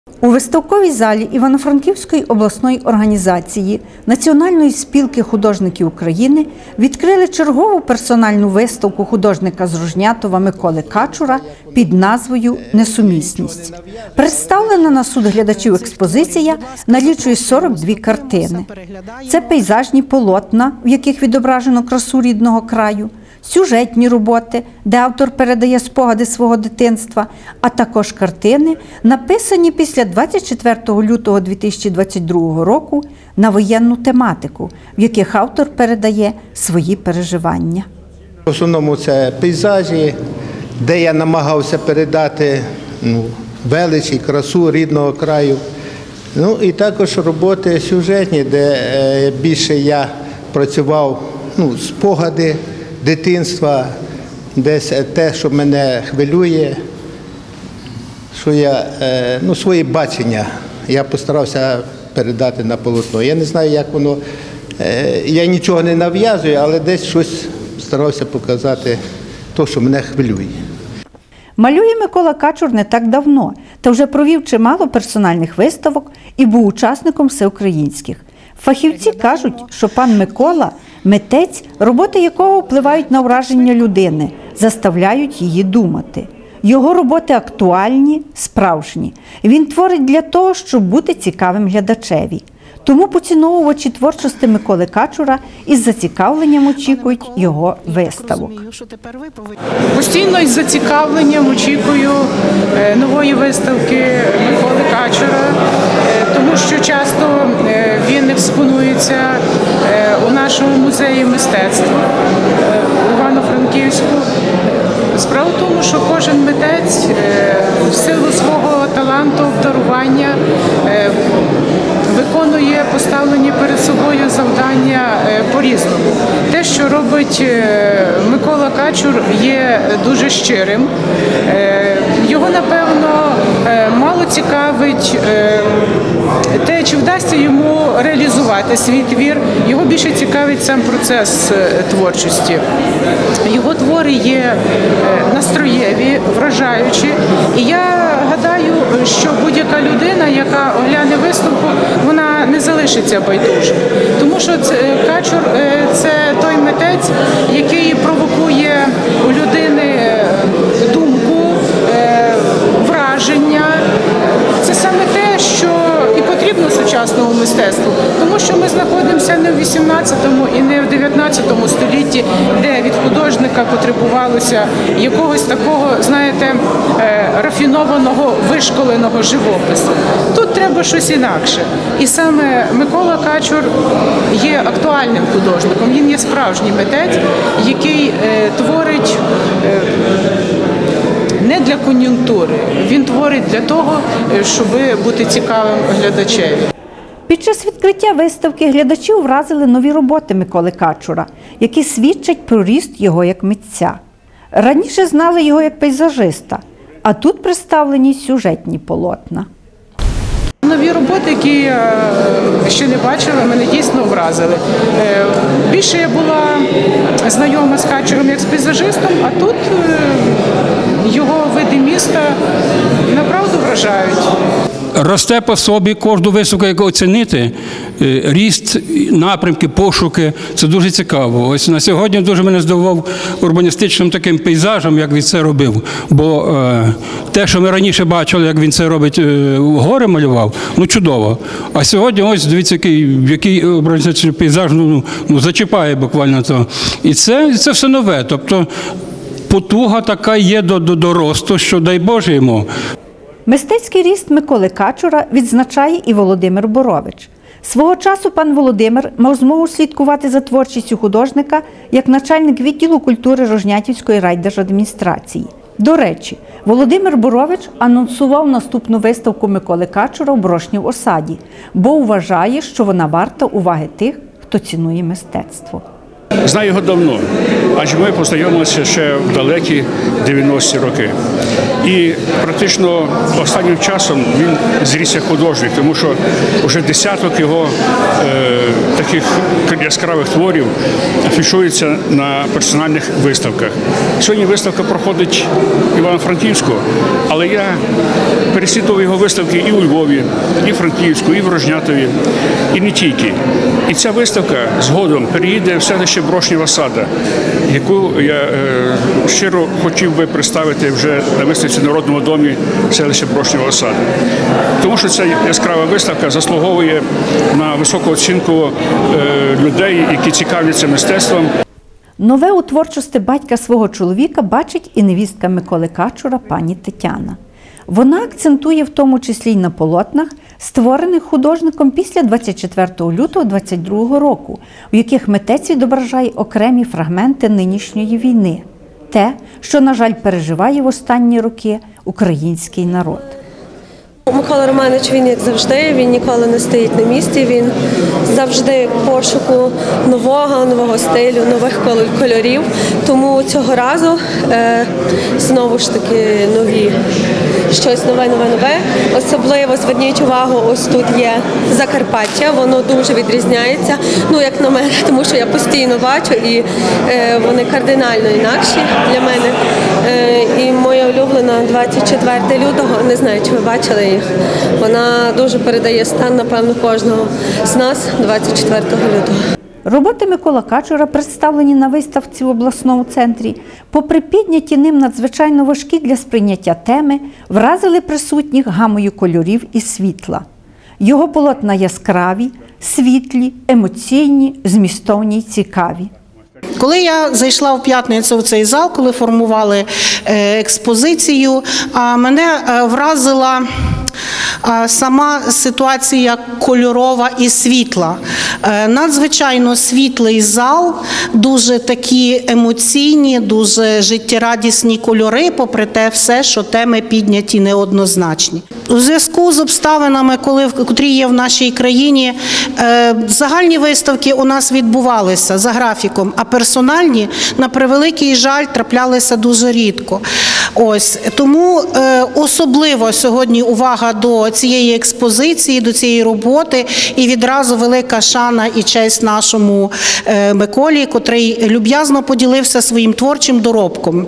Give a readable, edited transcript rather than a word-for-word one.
У виставковій залі Івано-Франківської обласної організації Національної спілки художників України відкрили чергову персональну виставку художника з Рожнятова Миколи Качура під назвою «Несумісність». Представлена на суд глядачів експозиція налічує 42 картини. Це пейзажні полотна, в яких відображено красу рідного краю, сюжетні роботи, де автор передає спогади свого дитинства, а також картини, написані після 24 лютого 2022 року на воєнну тематику, в яких автор передає свої переживання. В основному це пейзажі, де я намагався передати велич і красу рідного краю. І також роботи сюжетні, де більше я працював спогади дитинства, десь те, що мене хвилює, що я, свої бачення я постарався передати на полотно. Я не знаю, як воно, я нічого не нав'язую, але десь щось старався показати, те, що мене хвилює. Малює Микола Качур не так давно, та вже провів чимало персональних виставок і був учасником всеукраїнських. Фахівці кажуть, що пан Микола – митець, роботи якого впливають на враження людини, заставляють її думати. Його роботи актуальні, справжні. Він творить для того, щоб бути цікавим глядачеві. Тому поціновувачі творчості Миколи Качура із зацікавленням очікують його виставок. Постійно із зацікавленням очікую нової виставки Миколи Качура, тому що часто він експонується у нашому музеї мистецтва у Івано-Франківську. Справа в тому, що кожен митець в силу свого таланту, обдарування виконує поставлені перед собою завдання по-різному. Те, що робить Микола Качур, є дуже щирим. Його, напевно, мало цікавить те, чи вдасться йому реалізувати свій твір. Його більше цікавить сам процес творчості. Його твори є настроєві, вражаючі. І я гадаю, що будь-яка людина, яка огляне виставку, вона не залишиться байдужою. Тому що Качур – це той митець, який провокує у людини думку, враження. Це саме те, що і потрібно сучасному мистецтву. Тому що ми знаходимося не в 18-му і не в 19-му столітті, де від художника потребувалося якогось такого, знаєте, рафінованого, вишколеного живопису. Тут треба щось інакше. І саме Микола Качур є актуальним художником. Він є справжній митець, який творить не для кон'юнктури, він творить для того, щоб бути цікавим глядачеві. Під час відкриття виставки глядачів вразили нові роботи Миколи Качура, які свідчать про ріст його як митця. Раніше знали його як пейзажиста, а тут представлені сюжетні полотна. Нові роботи, які я ще не бачила, мене дійсно вразили. Більше я була знайома з Качуром як з пейзажистом, а тут його види міста направду вражають. Росте по собі, кожну виставку, яку оцінити, ріст, напрямки, пошуки – це дуже цікаво. Ось на сьогодні дуже мене здивував урбаністичним таким пейзажем, як він це робив. Бо те, що ми раніше бачили, як він це робить, гори малював, чудово. А сьогодні ось, дивіться, який урбаністичний пейзаж зачіпає буквально то. І це все нове, тобто потуга така є до росту, що дай Боже йому. Мистецький ріст Миколи Качура відзначає і Володимир Борович. Свого часу пан Володимир мав змогу слідкувати за творчістю художника як начальник відділу культури Рожнятівської райдержадміністрації. До речі, Володимир Борович анонсував наступну виставку Миколи Качура в Брошні в Осаді, бо вважає, що вона варта уваги тих, хто цінує мистецтво. Знаю його давно, адже ми познайомилися ще в далекі 90-ті роки. І практично останнім часом він зріс як художник, тому що вже десяток його таких яскравих творів афішується на персональних виставках. Сьогодні виставка проходить в Івано-Франківську, але я переслідував його виставки і у Львові, і в Франківську, і в Рожнятові, і не тільки. І ця виставка згодом переїде в селище Брошнєва Сада, яку я щиро хотів би представити вже на виставці в Народному домі селища Брошнєва Сада. Тому що ця яскрава виставка заслуговує на високу оцінку людей, які цікавляться мистецтвом. Нове у творчості батька свого чоловіка бачить і невістка Миколи Качура пані Тетяна. Вона акцентує в тому числі й на полотнах, створених художником після 24 лютого 22 року, в яких митець відображає окремі фрагменти нинішньої війни. Те, що, на жаль, переживає в останні роки український народ. Микола Романович, він як завжди, він ніколи не стоїть на місці, він завжди в пошуку нового стилю, нових кольорів. Тому цього разу знову ж таки щось нове. Особливо зверніть увагу, ось тут є Закарпаття, воно дуже відрізняється, як на мене, тому що я постійно бачу і вони кардинально інакші для мене. І моя улюблена 24 лютого, не знаю, чи ви бачили їх, вона дуже передає стан, напевно, кожного з нас 24 лютого. Роботи Миколи Качура, представлені на виставці в обласному центрі, попри підняті ним надзвичайно важкі для сприйняття теми, вразили присутніх гамою кольорів і світла. Його полотна яскраві, світлі, емоційні, змістовні й цікаві. Коли я зайшла в п'ятницю в цей зал, коли формували експозицію, мене вразила сама ситуація кольорова і світла. Надзвичайно світлий зал, дуже такі емоційні, дуже життєрадісні кольори, попри те все, що теми підняті неоднозначні. У зв'язку з обставинами, котрі є в нашій країні, загальні виставки у нас відбувалися за графіком, а персональні, на превеликий жаль, траплялися дуже рідко. Тому особливо сьогодні увага до цієї експозиції, до цієї роботи, і відразу велика шана і честь нашому Миколі, котрий люб'язно поділився своїм творчим доробком.